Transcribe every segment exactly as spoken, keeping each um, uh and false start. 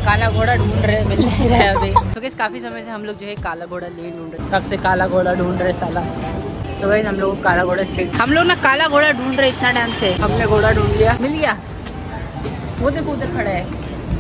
काला घोड़ा ढूंढ रहे, मिल नहीं रहा है अभी। तो गाइस काफ़ी समय से हम लोग जो है काला घोड़ा ले ढूंढ रहे, कब से काला घोड़ा ढूंढ रहे साला। तो गाइस हम लोग काला घोड़ा स्ट्रीट, हम लोग ना काला घोड़ा ढूंढ रहे इतना टाइम से। हमने घोड़ा ढूंढ लिया, मिल गया। वो देखो उधर खड़ा है।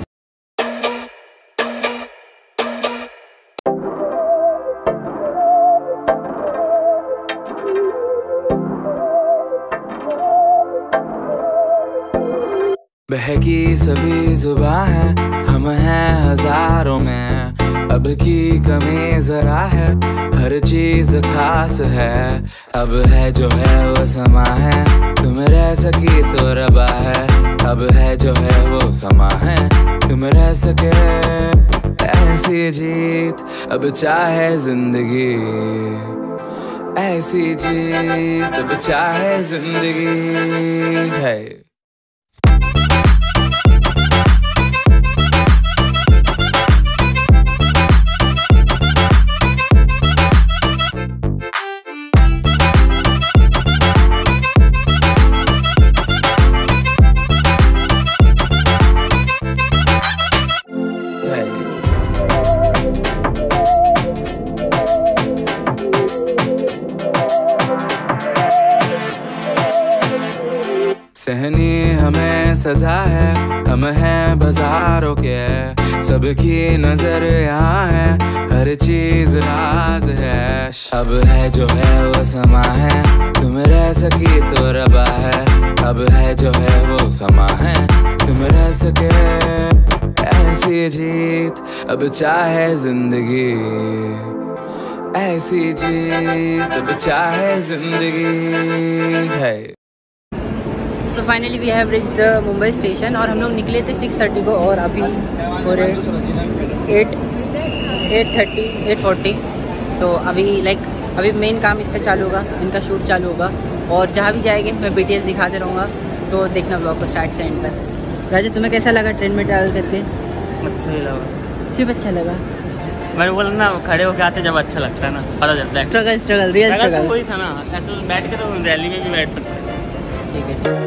बहकी सभी जुबां है, हम हैं हजारों में, अब की कमी जरा है, हर चीज खास है। अब है जो है वो समा है, तुम रह सकी तो रबा है। अब है जो है वो समा है, तुम रह सके ऐसी जीत। अब चाहे जिंदगी ऐसी जीत, अब चाहे जिंदगी है। सहनी हमें सजा है, हम हैं बाजारों के, सबकी नजर यहाँ है, हर चीज राज है। अब है जो है वो समा है, तुम रह सकी तो रबा है। अब है जो है वो समा है, तुम रह सके ऐसी जीत। अब चाहे जिंदगी ऐसी जीत, अब चाहे जिंदगी है। So finally we have reached the Mumbai station और हम लोग निकले थे सिक्स थर्टी को और अभी हो रहे eight eight thirty eight forty. तो अभी लाइक अभी मेन काम इसका चालू होगा, इनका शूट चालू होगा और जहाँ भी जाएंगे मैं बीटीएस दिखाते रहूँगा। तो देखना ब्लॉग को स्टार्ट से एंड तक। राजा तुम्हें कैसा लगा ट्रेन में ट्रैवल करके? अच्छा ही लगा, सिर्फ अच्छा लगा। मैंने बोला ना खड़े होके आते जब अच्छा लगता है ना, पता चलता है। स्ट्रगल स्ट्रगल रियल स्ट्रगल कोई था ना, ऐसे बैठ के तो दिल्ली में भी बैठ सकते हैं। ठीक है।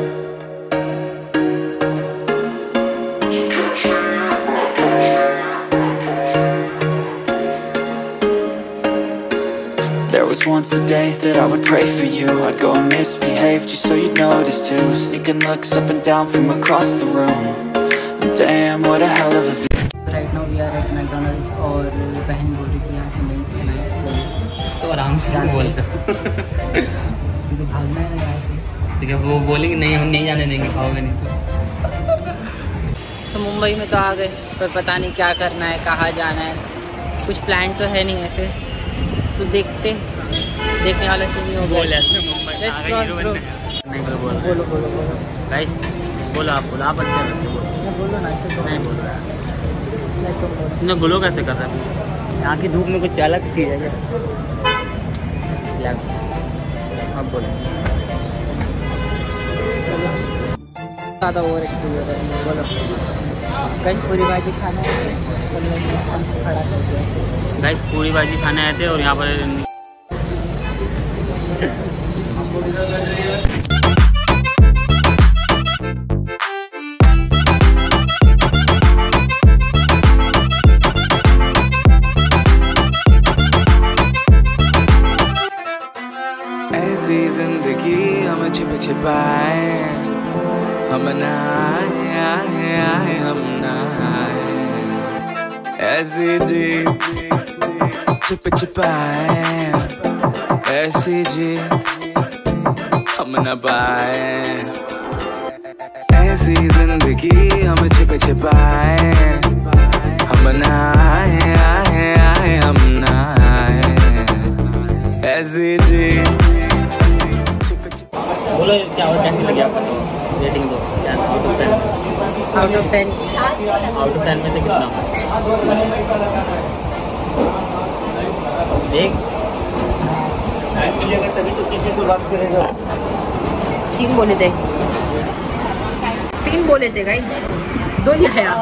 There was once a day that I would pray for you. I'd go and misbehave just so you'd notice too. Sneaking looks up and down from across the room. Damn, what a hell of a view. Right now we are at McDonald's और बहन बोल रही थी यहाँ से नहीं खाना है तो आराम से बोलते क्योंकि भागना है ना यहाँ से। ठीक है, वो बोलेंगे नहीं हम नहीं जाने देंगे, खाओगे नहीं तो। सो so, मुंबई में तो आ गए पर पता नहीं क्या करना है, कहाँ जाना है, कुछ प्लान तो है नहीं ऐसे। तो देखते देखने वाला सीन ही हो गया। बोलो बोलो बोलो बोलो गाइस, बोलो आप बोलो, आप अच्छा लगते हो। बोलो ना अच्छे से। नहीं बोल रहा है, तुमने बोलो कैसे कर रहा है? यहाँ की धूप में कुछ अलग चीज़ है क्या? अब बोलो ज़्यादा ओवर एक्सपीरियंस बोलो। गाइस पूरी भाजी खाना है, खड़ा कर दिया। गाइस पूरी भाजी खाने आए थे और यहाँ पर ऐसी जिंदगी हम छिप छिपाए, हम ना आए आए आए हम ना आए। ऐसी जी छिप छिपाए, ऐसी जी हम न पाए। ऐसी जिंदगी हम छिप छिपाए, हम ना आए आए आए हम ना आए। ऐसी जी बोलो क्या और कैसे लगे आपको? रेटिंग दो, out of ten. Out of ten out of ten में से कितना? एक तभी तो किसी से बात करेगा। तीन बोले थे, तीन बोले थे गाइस, दो ही आया।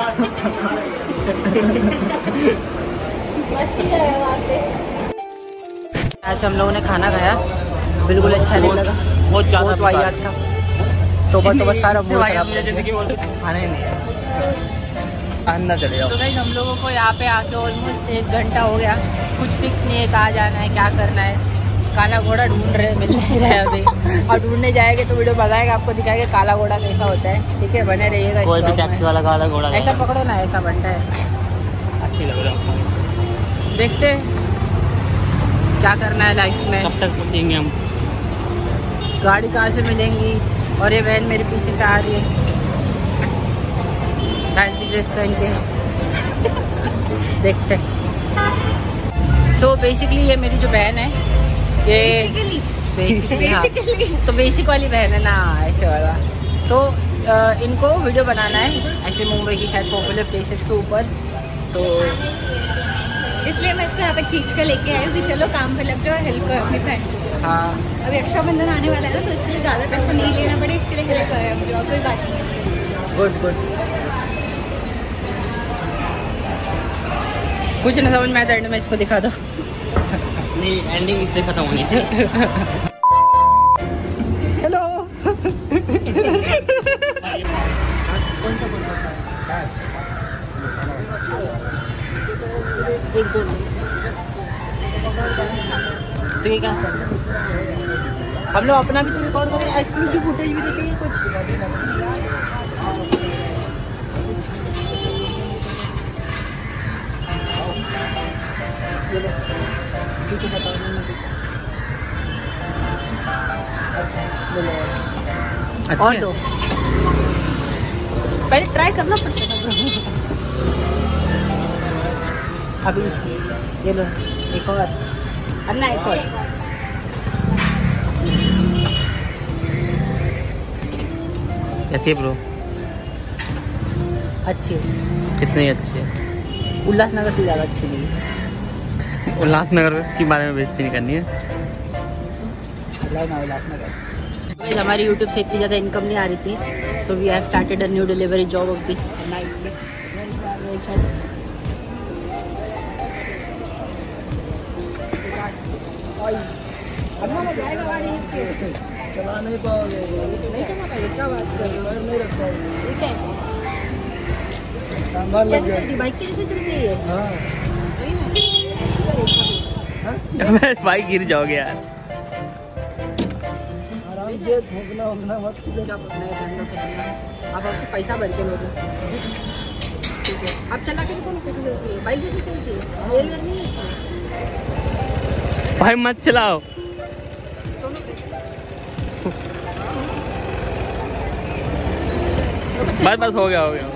ऐसे हम लोगों ने खाना खाया, बिल्कुल अच्छा नहीं लगा, बहुत ज़्यादा वाहियात था। तो बस तो बस सारा मूड खराब। जिंदगी बोलते खाना ही नहीं। अंदर चले जाओ। तो गाइस हम लोगों को यहाँ पे आके ऑलमोस्ट एक घंटा हो गया, कुछ फिक्स नहीं है कहाँ जाना है क्या करना है। काला घोड़ा ढूंढ रहे, मिल नहीं रहा है अभी। और ढूंढने जाएंगे तो वीडियो बताएगा, आपको दिखाएगा काला घोड़ा कैसा होता है। ठीक है, बने रहिएगा। कोई भी टैक्सी वाला काला घोड़ा ऐसा पकड़ो ना, ऐसा बनता है, अच्छी लग रहा है। देखते क्या करना है लाइफ में। कब तक पहुँचेंगे हम? गाड़ी कहाँ से मिलेंगी। और ये बहन मेरे पीछे से आ रही है फैंसी ड्रेस पहन के। देखते। सो so, बेसिकली ये मेरी जो बहन है, ये बेसिकली हाँ, तो बेसिक वाली बहन है ना, ऐसे वाला। तो आ, इनको वीडियो बनाना है ऐसे मुंबई की शायद पॉपुलर प्लेसेस के ऊपर, तो इसलिए मैं इसको यहाँ पे खींच कर लेके आई हूँ कि चलो काम पे लग जाओ, हेल्प करो अपनी फ्रेंड। हाँ अभी रक्षाबंधन आने वाला है ना, तो इसके लिए ज़्यादा पैसा नहीं लेना पड़े, इसके लिए हेल्प करें मुझे, और कोई बात नहीं है। Good good. कुछ ना समझ में आया तो एंड में इसको दिखा दो। नहीं, एंडिंग इससे खत्म होनी चाहिए। हेलो। एक दो तो ये क्या हम लोग अपना भी तो रिकॉर्ड करें, आइसक्रीम की फुटेज भी देखेंगे कुछ। अच्छा और दो पहले ट्राई करना पड़ता है। अभी ये लो एक और, अन्ना एक और। कैसी है ब्रो? अच्छी है, कितनी अच्छी है? उल्लासनगर से ज़्यादा अच्छी नहीं है। उल्लासनगर के बारे में बेइज्जती नहीं करनी है। उल्लासनगर हमारी यूट्यूब से इतनी ज़्यादा इनकम नहीं आ रही थी, so we have started a new delivery job of this night. चला नहीं पाओगे, नहीं चला पाएगा, क्या बात कर रहे हो, नहीं रख पाओगे। बाइक कैसे चलती है? हाँ बाइक गिर जाओगे यार। आराम से ठोकना वोकना मत, क्या पकड़ना है ठंडा पकड़ना। आप आपसे पैसा भर के लोगे, ठीक है? आप चला के देखो ना कैसे चलती है बाइक, जैसे चलती है, एयर वेयर नहीं है भाई, मत चलाओ। बस बस हो गया हो गया।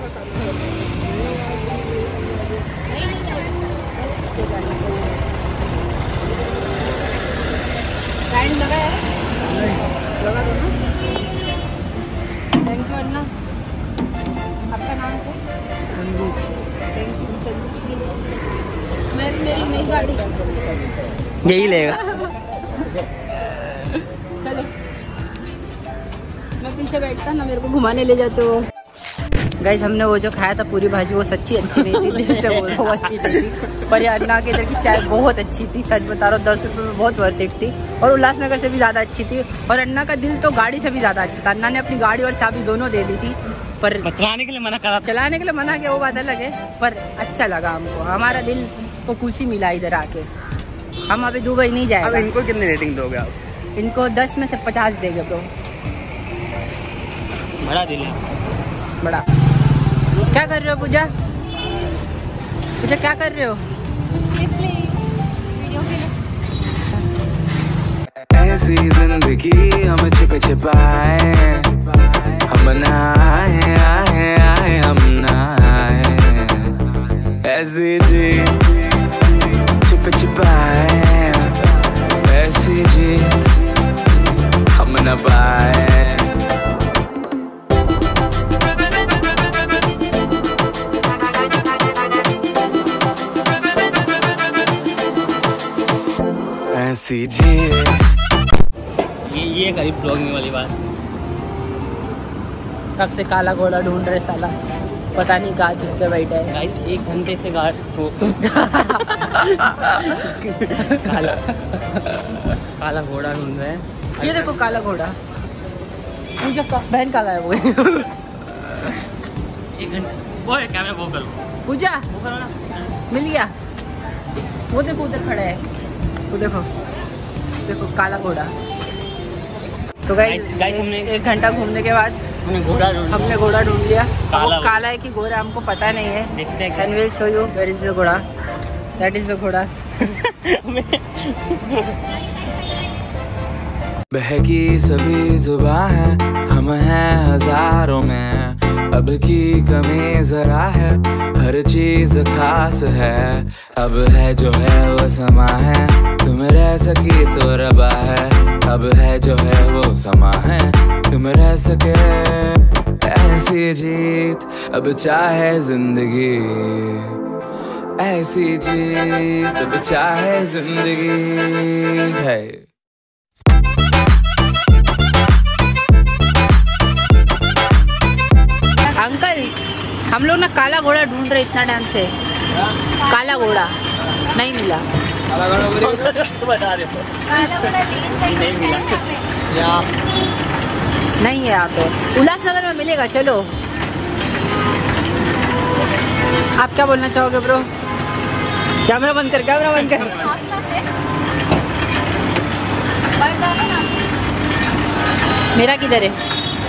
स्टैंड लगा है, लगा दो ना। थैंक यू अन्ना। आपका नाम क्या? Thank you Sandeep ji. मेरी मेरी नई गाड़ी यही लेगा। चलो मैं पीछे बैठता ना, मेरे को घुमाने ले जाते हो। गाइस हमने वो जो खाया था पूरी भाजी, वो सच्ची अच्छी नहीं थी, दिल से बोल रहा हूँ अच्छी नहीं थी। पर ये अन्ना के इधर की चाय बहुत अच्छी थी, सच बता रहा हूँ, दस रुपये में बहुत वर्थ इट थी। और उल्लासनगर से भी ज़्यादा अच्छी थी। और अन्ना का दिल तो गाड़ी से भी ज़्यादा अच्छा था। अन्ना ने अपनी गाड़ी और चाबी दोनों दे दी थी, पर चलाने के लिए मना करा, चलाने के लिए मना किया, वो बात अलग है। पर अच्छा लगा हमको, हमारा दिल को खुशी मिला इधर आके। हम अभी दुबई नहीं जाएंगे। अब इनको कितनी रेटिंग दोगे आप? इनको दस में से पचास देंगे ब्रो। बड़ा दिल है, बड़ा। क्या कर रहे हो पूजा? पूजा क्या कर रहे हो? ऐसी जिंदगी हम छिपे छिपाए, हम ना आए आए आए हम ना आए। ऐसी जी छिपे छिपाए, ऐसी जी हम न पाए। ऐसी जी ये ये करीब ब्लॉगिंग वाली बात। कब से काला घोड़ा ढूंढ रहे साला, पता नहीं कहाँ चुप के बैठे है। गाइस एक घंटे से गाड़ काला काला घोड़ा ढूंढ रहे हैं। ये देखो काला घोड़ा। पूजा का बहन कहाँ गया वो? एक घंटा वो है कैमरा वो करो। पूजा वो करो ना। मिल गया। वो देखो उधर खड़ा है, वो देखो देखो काला घोड़ा। तो गाइस गाइस हमने एक घंटा घूमने के बाद हमने घोड़ा ढूंढ हमने घोड़ा ढूंढ लिया। काला वो काला है कि गोरा हमको पता नहीं है। देखते हैं। And will show you where is the ghoda. That is the ghoda. बहकी सभी जुबां है, हम हैं हजारों में, अब की कमी जरा है, हर चीज खास है, अब है जो है वो समा है, तुम रह सकी तो रबा है, अब है जो है वो समा है, तुम रह सके, ऐसी जीत अब चाहे जिंदगी, ऐसी जीत अब चाहे जिंदगी है। अंकल हम लोग ना काला घोड़ा ढूंढ रहे इतना टाइम से, काला घोड़ा नहीं मिला। बता रहे नहीं मिला नहीं है यहाँ पे, उल्लासनगर में मिलेगा। चलो आप क्या बोलना चाहोगे ब्रो? कैमरा बंद कर, कैमरा बंद कर। मेरा किधर है?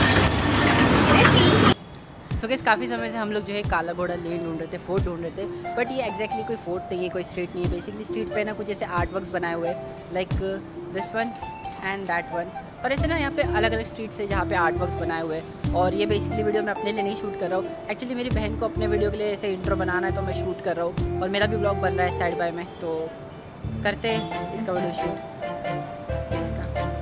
सो गाइस काफ़ी समय से हम लोग जो है काला घोड़ा लेन ढूंढ रहे थे, फोर्ट ढूंढ रहे थे, बट ये एग्जैक्टली कोई फोर्ट नहीं है, कोई स्ट्रीट नहीं है। बेसिकली स्ट्रीट पे ना कुछ ऐसे आर्ट वर्क्स बनाए हुए हैं, like this one and that one, और ऐसे ना यहाँ पे अलग अलग स्ट्रीट्स है जहाँ पे आर्ट वर्क्स बनाए हुए हैं। और ये बेसिकली वीडियो मैं अपने लिए नहीं शूट कर रहा हूँ, एक्चुअली मेरी बहन को अपने वीडियो के लिए ऐसे इंट्रो बनाना है तो मैं शूट कर रहा हूँ, और मेरा भी ब्लॉग बन रहा है साइड बाय में, तो करते हैं इसका वीडियो शूट इसका।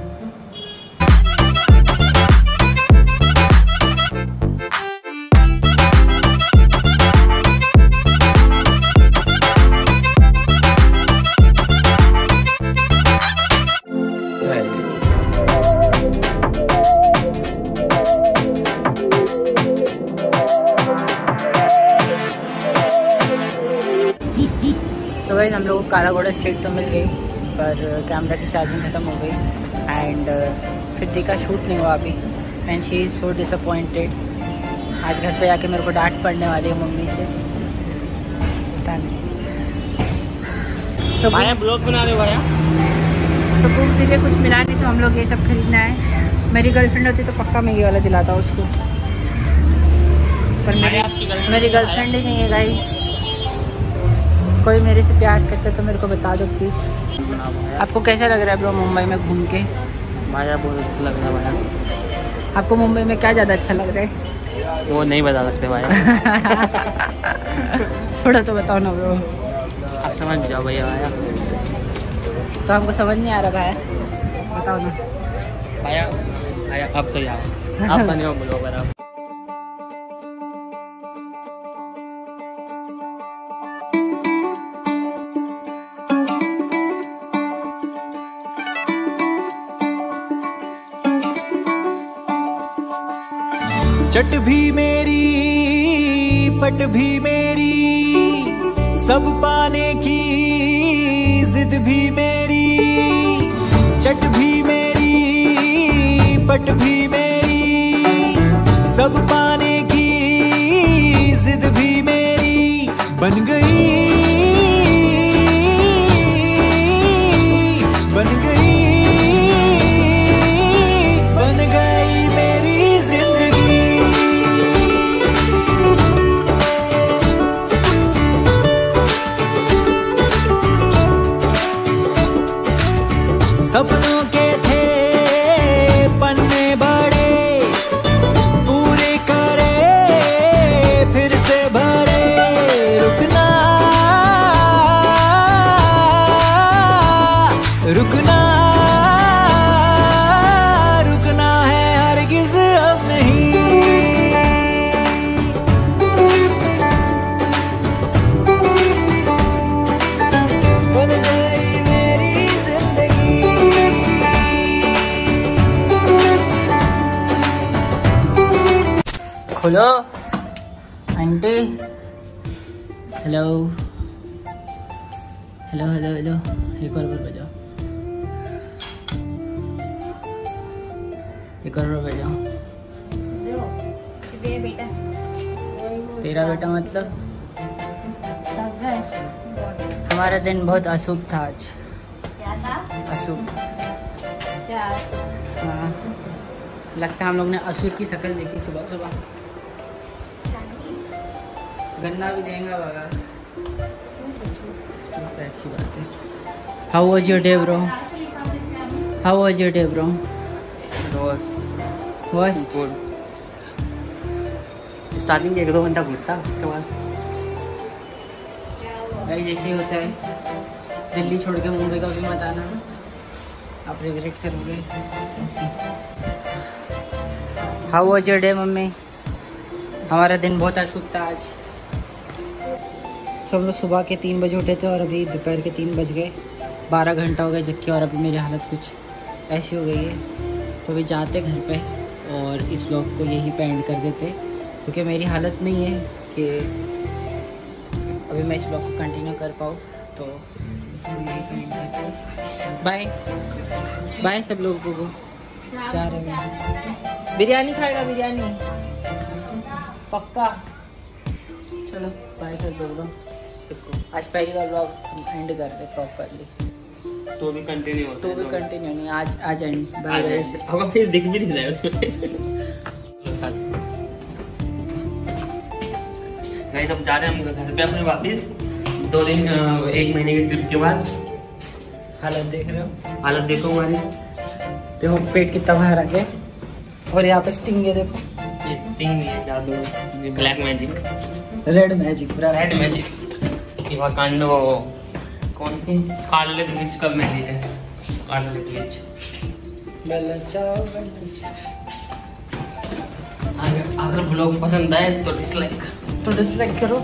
तो गाइस हम लोग को काला घोड़ा स्ट्रीट तो मिल गई, पर कैमरा की चार्जिंग ख़त्म हो गई एंड फिर देखा शूट नहीं हुआ अभी, and she is so disappointed. आज घर पे आके मेरे को डांट पड़ने वाली है मम्मी से, पता नहीं। तो भाया ब्लॉग बना रहे हो भाया? तो घूम फिर के कुछ मिला नहीं तो हम लोग ये सब खरीदना है। मेरी गर्लफ्रेंड होती तो पक्का मैं ये वाला दिलाता उसको, पर मेरी मेरी गर्लफ्रेंड ही नहीं है गाइस। कोई मेरे से प्यार करता तो मेरे को बता दो प्लीज़। आपको कैसा लग रहा है ब्रो मुंबई में घूम के? भाया बहुत अच्छा लग रहा है भाया। आपको मुंबई में क्या ज़्यादा अच्छा लग रहा है? वो नहीं बता सकते भाया। थोड़ा तो बताओ ना ब्रो। आप समझ जाओ भैया भाया। तो हमको समझ नहीं आ रहा भाया, बताओ ना भाया। भाया अब सही आओ, आप बने हो ब्लॉगर आप। चट भी मेरी पट भी मेरी, सब पाने की जिद भी मेरी, चट भी मेरी पट भी मेरी, सब पाने की जिद भी मेरी, बन गई बन गई बन गई मेरी जिंदगी। सपनों के थे पन्ने बड़े, पूरे करे फिर से भरे, रुकना रुकना रुकना है हरगिज़ अब नहीं। बन गई मेरी जिंदगी। खोलो aunty. Hello hello hello hello, एक और बार बजाओ, एक और बार बजाओ। बेटा तेरा बेटा मतलब हमारा दिन बहुत अशुभ था आज। क्या था? अशुभ। क्या? हाँ, लगता है हम लोग ने असुर की शक्ल देखी सुबह सुबह। गन्ना भी देंगे बागा। अच्छी बात है। How was your day bro? How was your day bro? बस गुड। स्टार्टिंग एक दो घंटा घूमता, उसके बाद भाई जैसे ही होता है, दिल्ली छोड़ के मुंबई का भी मत आना, आप रिग्रेट करोगे। How was your day mummy? हमारा दिन बहुत अशुभ था आज। तो हम लोग सुबह के तीन बजे उठे थे और अभी दोपहर के तीन बज गए। बारह घंटा हो गया जबकि, और अभी मेरी हालत कुछ ऐसी हो गई है। तो अभी जाते घर पे और इस व्लॉग को यही पे एंड कर देते, क्योंकि मेरी हालत नहीं है कि अभी मैं इस व्लॉग को कंटिन्यू कर पाऊँ। तो इसको यही पे एंड करते। बाय बाय सब लोगों को। जा रहे हैं, बिरयानी खाएगा, बिरयानी पक्का। चलो बाय कर दो ब्रो इसको। आज पहली बार व्लॉग एंड करते प्रॉपरली। तो भी कंटिन्यू होता तो भी कंटिन्यू नहीं, आज आज एंड बाय। होगा फिर दिख भी नहीं रहा है उसमें। गाइस अब जा रहे हैं हम घर पे अपने वापस, दो दिन एक महीने की ट्रिप के बाद। हालत देख रहे हो? हालत देखो हमारी, देखो पेट कितना बाहर आ गया। और यहाँ पे स्टिंग है, देखो ये स्टिंग नहीं है, जादू, ये black magic, red magic, red magic. ये वाकांडो कौन सी स्कारलेट विच का मैजिक है, स्कारलेट विच। बेला चाओ बेला चाओ। अगर अगर ब्लॉग पसंद आए तो डिसलाइक तो डिसलाइक करो,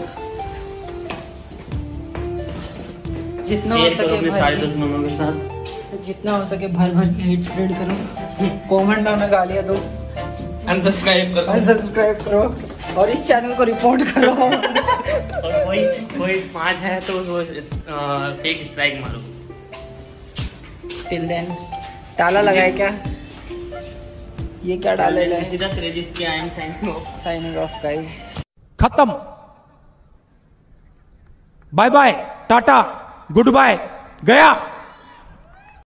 जितना हो सके अपने भर सारे के- दुश्मनों के साथ, जितना हो सके भर भर के हेट स्प्रेड करो। कमेंट में हमें गालियां दो, अनसब्सक्राइब करो, अनसब्सक्राइब करो और इस चैनल को रिपोर्ट करो। और कोई कोई स्मार्ट है तो वो टेक स्ट्राइक मारो। टिल देन ताला लगाए क्या? ये क्या डाले है? सीधा क्रेडिट के I am signing off. Signing off guys. खत्म। Bye bye, tata, goodbye, गया।